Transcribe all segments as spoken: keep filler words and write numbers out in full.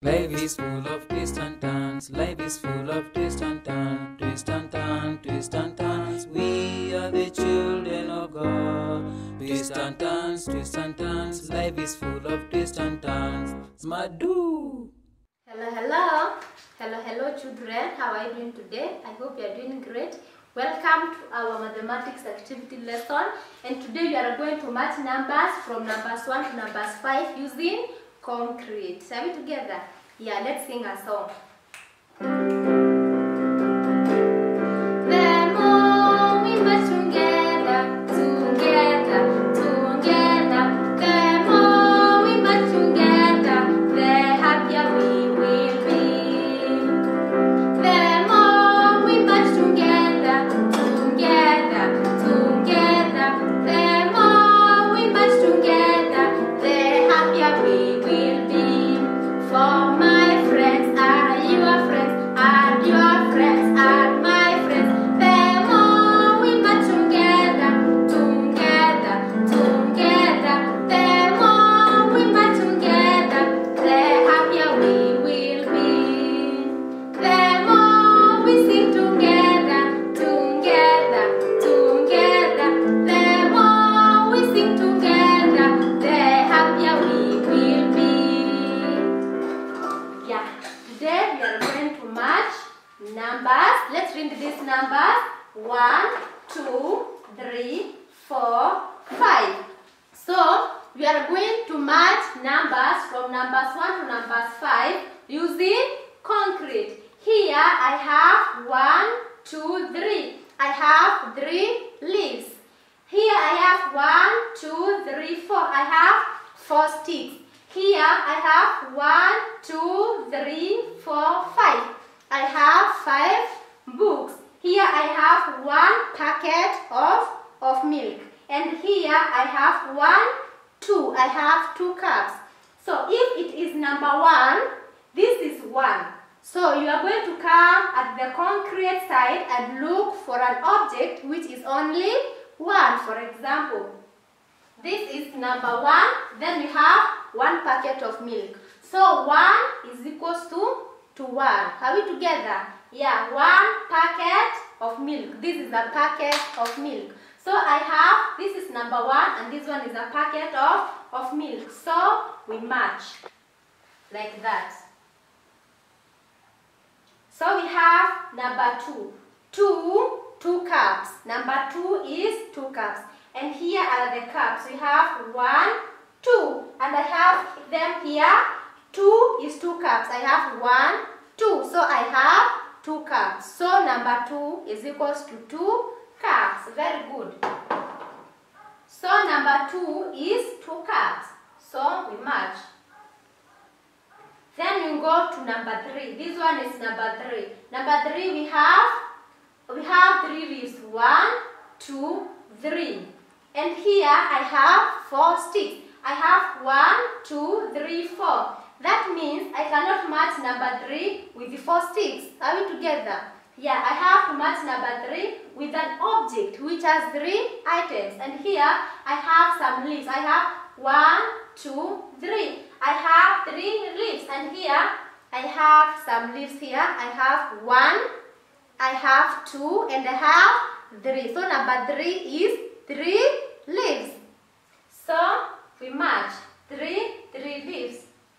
Life is full of twists and turns. Life is full of twists and turns. Twist and turn, twist and turns. We are the children of God. Twist and turns, twist and turns. Life is full of twists and turns. Smadu. Hello, hello. Hello, hello, children. How are you doing today? I hope you are doing great. Welcome to our mathematics activity lesson. And today we are going to match numbers from numbers one to numbers five using concrete. Are we together? Yeah, let's sing a song. The more we match together, together, together, the more we match together, the happier we will be. The more we match together, together, together, the more we match together, the happier we will be. For my friends are your friends, and your friends are my friends. The more we match together, together, together, the more we match together, the happier we will be. The more we sing together, together, together, the more we sing together, the happier we will be. Yeah, today we are going to match numbers. Let's read these numbers. One, two, three, four, five. So, we are going to match numbers from numbers one to numbers five using concrete. Here I have one, two, three. I have three leaves. Here I have one, two, three, four. I have four sticks. Here I have one, two, three, four, five. I have five books. Here I have one packet of, of milk. And here I have one, two. I have two cups. So if it is number one, this is one. So you are going to come at the concrete side and look for an object which is only one. For example, this is number one. Then we have one packet of milk. So one is equals to, to one. Are we together? Yeah, one packet of milk. This is a packet of milk. So I have, this is number one and this one is a packet of, of milk. So we match like that. So we have number two. Two, two cups. Number two is two cups. And here are the cups. We have one, two. And I have them here. Two is two cups. I have one, two. So I have two cups. So number two is equals to two cups. Very good. So number two is two cups. So we match. Then we go to number three. This one is number three. Number three we have we have three leaves. One, two, three. And here I have four sticks. I have one, two, three, four. That means I cannot match number three with the four sticks. Are we together? Yeah, I have to match number three with an object which has three items. And here I have some leaves. I have one, two, three. I have three leaves. And here I have some leaves here. I have one, I have two, and I have three. So number three is three leaves. So we match three, three leaves.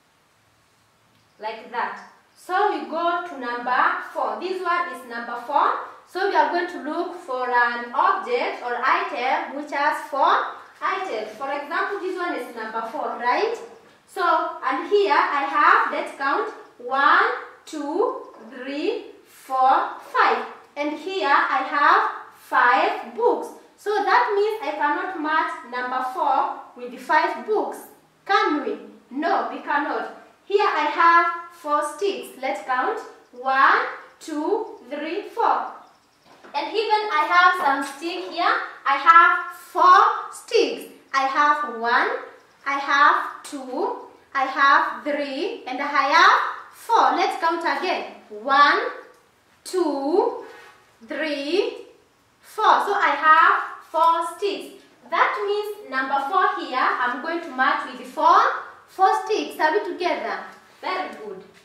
Like that. So we go to number four. This one is number four. So we are going to look for an object or item which has four items. For example, this one is number four, right? So, and here I have, let's count, one, two, three, four, five. And here I have five books. So that means I cannot match number four with the five books. Can we? No, we cannot. Here I have four sticks. Let's count. One, two, three, four. And even I have some stick here. I have four sticks. I have one, I have two, I have three, and I have four. Let's count again. One, two, three, four. So I have four sticks. That means number four here, I'm going to match with four, four sticks. Are we together? Very good.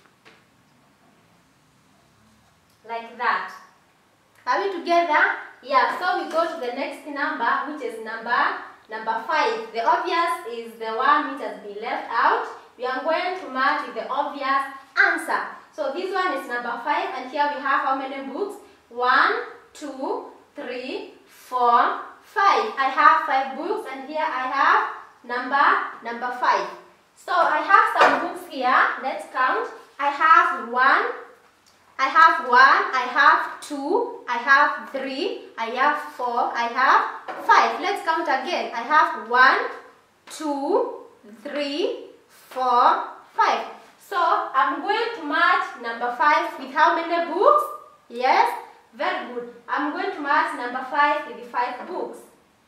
like that. Are we together? Yeah, so we go to the next number, which is number number five. The obvious is the one which has been left out. We are going to match with the obvious answer. So this one is number five, and here we have how many books? One, two, three, four, five. I have five books, and here I have number number five. So I have some books here. Let's count. I have one, I have one, I have two, I have three, I have four, I have five. Let's count again. I have one, two, three, four, five. So I'm going to match number five with how many books? Yes, very good. I'm going to match number five with the five books.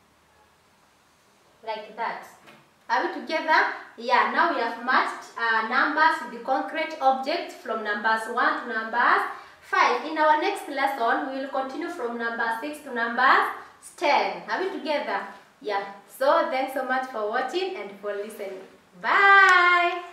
Like that. Are we together? Yeah, now we have matched uh, numbers with the concrete objects from numbers one to numbers five. In our next lesson, we will continue from number six to numbers ten. Are we together? Yeah. So thanks so much for watching and for listening. Bye.